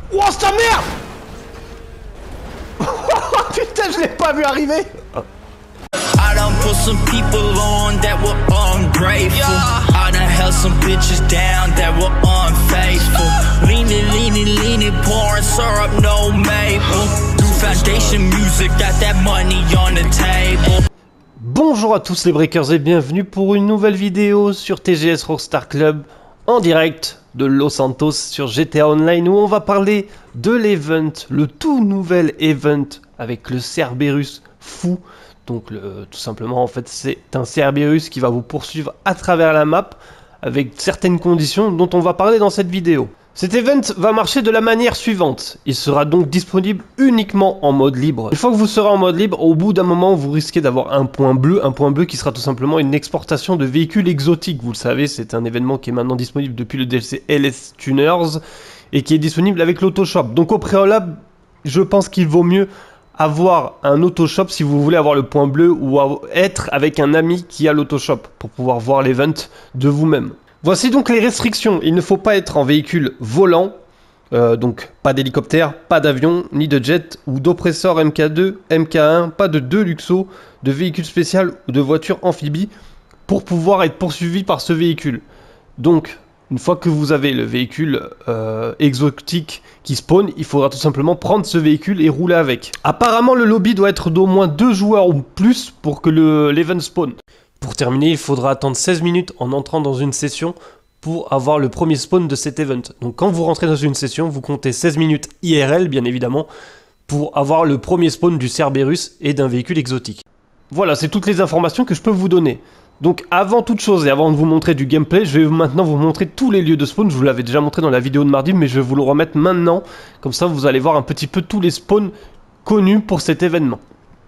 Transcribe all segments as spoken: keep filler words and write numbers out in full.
Oh, sa merde. Putain, je l'ai pas vu arriver. I done put some people on that were ungrateful. I done held some bitches down that were unfaithful. Leaning, leaning, leaning, pouring syrup, no maple. Do foundation music, got that money on the table. Bonjour à tous les breakers et bienvenue pour une nouvelle vidéo sur T G S Rockstar Club en direct de Los Santos sur G T A Online où on va parler de l'event, le tout nouvel event avec le Cerberus fou. Donc le, tout simplement en fait c'est un Cerberus qui va vous poursuivre à travers la map avec certaines conditions dont on va parler dans cette vidéo. Cet event va marcher de la manière suivante. Il sera donc disponible uniquement en mode libre. Une fois que vous serez en mode libre, au bout d'un moment, vous risquez d'avoir un point bleu. Un point bleu qui sera tout simplement une exportation de véhicules exotiques. Vous le savez, c'est un événement qui est maintenant disponible depuis le D L C L S Tuners et qui est disponible avec l'Autoshop. Donc au préalable, je pense qu'il vaut mieux avoir un Autoshop si vous voulez avoir le point bleu ou être avec un ami qui a l'Autoshop pour pouvoir voir l'event de vous-même. Voici donc les restrictions. Il ne faut pas être en véhicule volant, euh, donc pas d'hélicoptère, pas d'avion, ni de jet ou d'oppresseur M K deux, M K un, pas de deux Luxo, de véhicule spécial ou de voiture amphibie pour pouvoir être poursuivi par ce véhicule. Donc, une fois que vous avez le véhicule euh, exotique qui spawn, il faudra tout simplement prendre ce véhicule et rouler avec. Apparemment, le lobby doit être d'au moins deux joueurs ou plus pour que l'event spawn. Pour terminer, il faudra attendre seize minutes en entrant dans une session pour avoir le premier spawn de cet event. Donc quand vous rentrez dans une session, vous comptez seize minutes I R L, bien évidemment, pour avoir le premier spawn du Cerberus et d'un véhicule exotique. Voilà, c'est toutes les informations que je peux vous donner. Donc avant toute chose et avant de vous montrer du gameplay, je vais maintenant vous montrer tous les lieux de spawn. Je vous l'avais déjà montré dans la vidéo de mardi, mais je vais vous le remettre maintenant. Comme ça, vous allez voir un petit peu tous les spawns connus pour cet événement.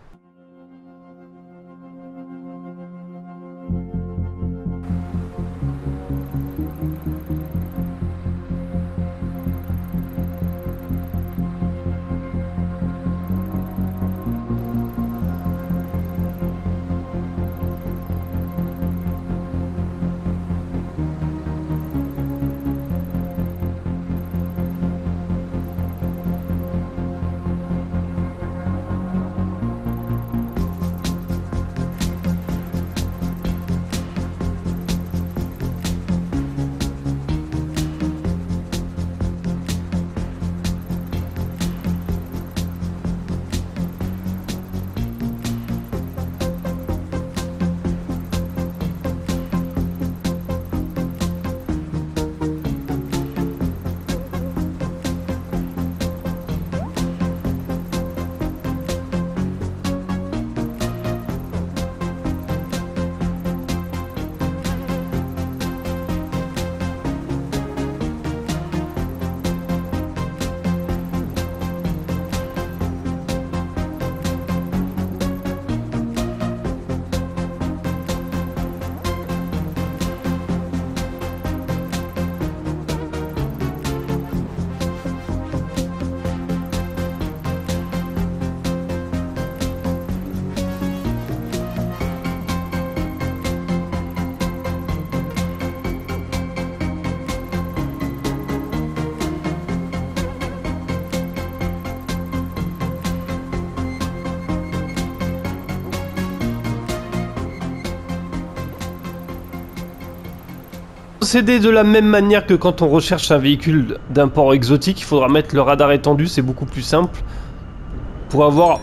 Procéder de la même manière que quand on recherche un véhicule d'import exotique, il faudra mettre le radar étendu, c'est beaucoup plus simple pour avoir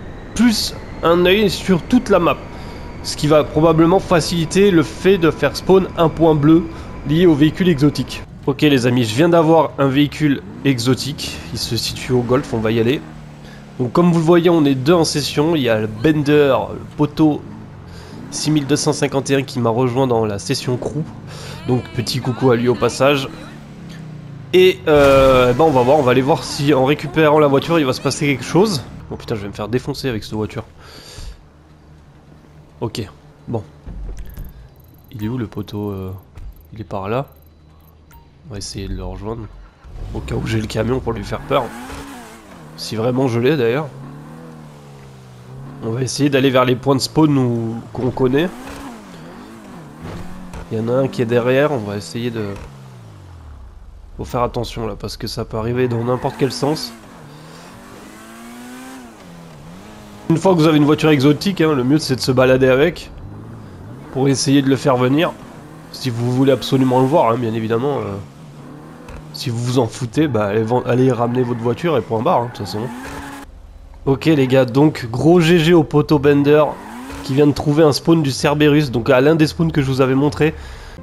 plus un œil sur toute la map, ce qui va probablement faciliter le fait de faire spawn un point bleu lié au véhicule exotique. Ok les amis, je viens d'avoir un véhicule exotique, il se situe au golf, on va y aller. Donc comme vous le voyez, on est deux en session, il y a le Bender, le poteau six mille deux cent cinquante et un qui m'a rejoint dans la session crew. Donc petit coucou à lui au passage. Et euh, ben on va voir, on va aller voir si en récupérant la voiture il va se passer quelque chose. Oh putain, je vais me faire défoncer avec cette voiture. Ok, bon. Il est où le poteau euh, il est par là. On va essayer de le rejoindre. Au cas où j'ai le camion pour lui faire peur. Si vraiment je l'ai d'ailleurs. On va essayer d'aller vers les points de spawn qu'on connaît. Il y en a un qui est derrière, on va essayer de... Faut faire attention là, parce que ça peut arriver dans n'importe quel sens. Une fois que vous avez une voiture exotique, hein, le mieux c'est de se balader avec. Pour essayer de le faire venir. Si vous voulez absolument le voir, hein, bien évidemment. Euh, si vous vous en foutez, bah allez, allez ramener votre voiture et point barre, hein, de toute façon. Ok les gars, donc gros G G au poteau Bender qui vient de trouver un spawn du Cerberus, donc à l'un des spawns que je vous avais montré.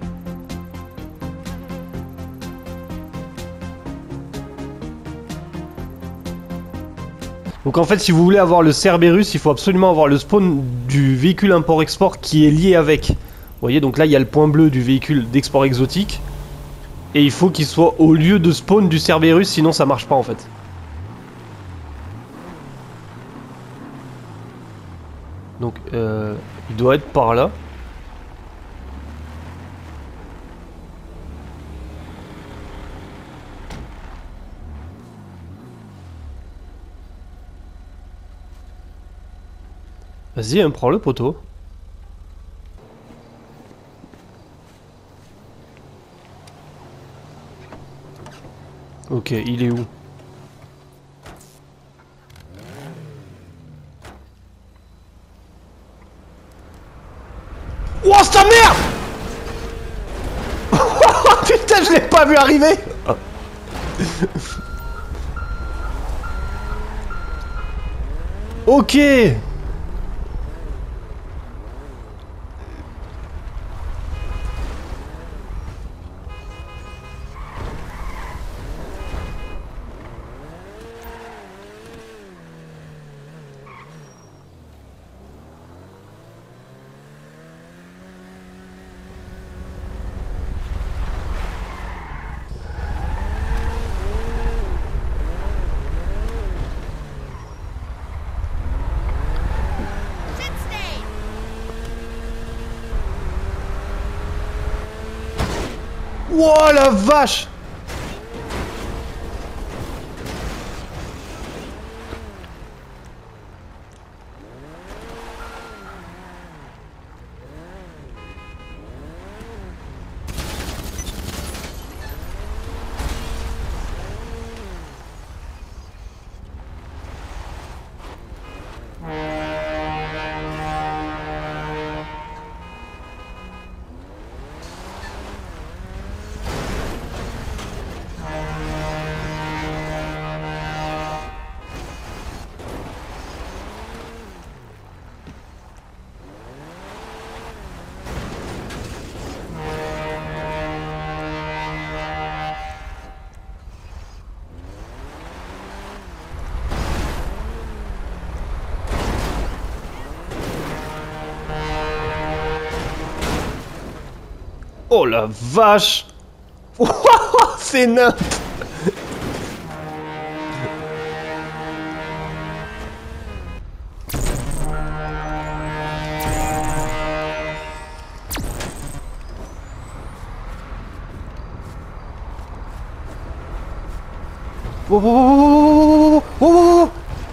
Donc en fait, si vous voulez avoir le Cerberus, il faut absolument avoir le spawn du véhicule import-export qui est lié avec. Vous voyez, donc là il y a le point bleu du véhicule d'export exotique. Et il faut qu'il soit au lieu de spawn du Cerberus, sinon ça marche pas en fait. Donc euh, il doit être par là. Vas-y, hein, prends le poteau. Ok, il est où? Oh, c'est ta merde! Putain, je l'ai pas vu arriver! Ok! Wouah, la vache! Oh la vache! C'est nain! Oh, oh, oh, oh, oh, oh.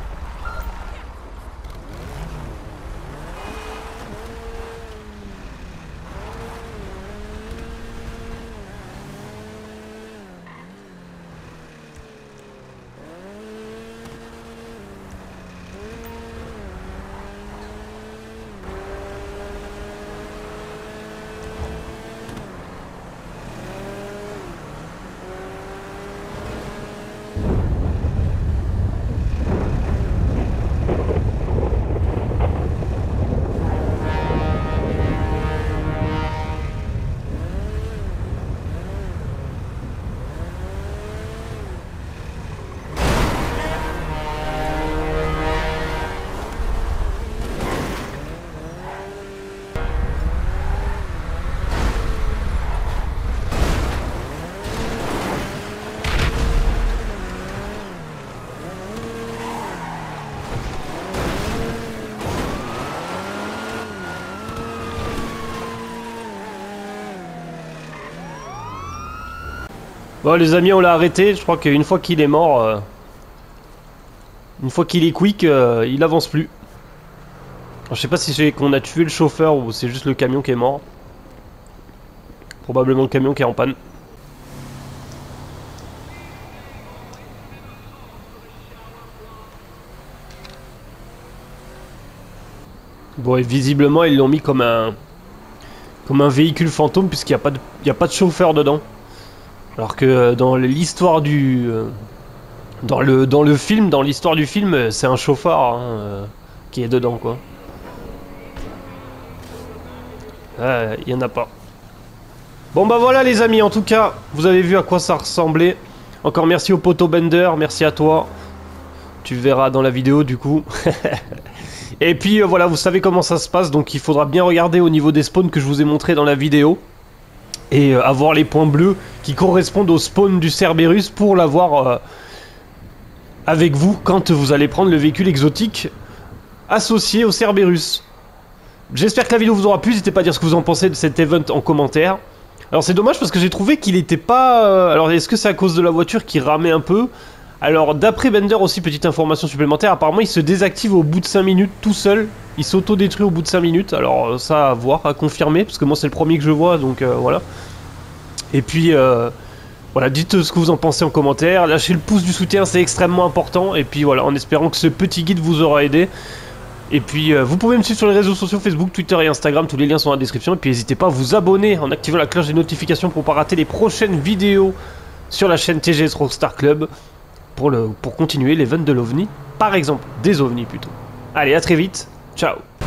Bon les amis, on l'a arrêté, je crois qu'une fois qu'il est mort, euh, une fois qu'il est quick, euh, il avance plus. Alors, je sais pas si c'est qu'on a tué le chauffeur ou c'est juste le camion qui est mort. Probablement le camion qui est en panne. Bon, et visiblement, ils l'ont mis comme un... Comme un véhicule fantôme, puisqu'il n'y a, pas de... Il y a pas de chauffeur dedans. Alors que dans l'histoire du... Dans le, dans le film, dans l'histoire du film, c'est un chauffeur hein, euh, qui est dedans, quoi. Il euh, y en a pas. Bon bah voilà les amis, en tout cas, vous avez vu à quoi ça ressemblait. Encore merci au poteau Bender, merci à toi. Tu verras dans la vidéo du coup. Et puis euh, voilà, vous savez comment ça se passe, donc il faudra bien regarder au niveau des spawns que je vous ai montré dans la vidéo. Et euh, avoir les points bleus qui correspondent au spawn du Cerberus pour l'avoir euh, avec vous quand vous allez prendre le véhicule exotique associé au Cerberus. J'espère que la vidéo vous aura plu, n'hésitez pas à dire ce que vous en pensez de cet event en commentaire. Alors c'est dommage parce que j'ai trouvé qu'il était pas... Euh... Alors est-ce que c'est à cause de la voiture qui ramait un peu? Alors d'après Bender aussi, petite information supplémentaire, apparemment il se désactive au bout de cinq minutes tout seul. Il s'auto-détruit au bout de cinq minutes, alors ça à voir, à confirmer, parce que moi c'est le premier que je vois, donc euh, voilà. Et puis euh, voilà, dites ce que vous en pensez en commentaire, lâchez le pouce du soutien, c'est extrêmement important. Et puis voilà, en espérant que ce petit guide vous aura aidé. Et puis euh, vous pouvez me suivre sur les réseaux sociaux Facebook, Twitter et Instagram, tous les liens sont dans la description. Et puis n'hésitez pas à vous abonner en activant la cloche des notifications pour ne pas rater les prochaines vidéos sur la chaîne T G S Rockstar Club pour, le, pour continuer l'event de l'OVNI, par exemple, des OVNIs plutôt. Allez, à très vite, ciao.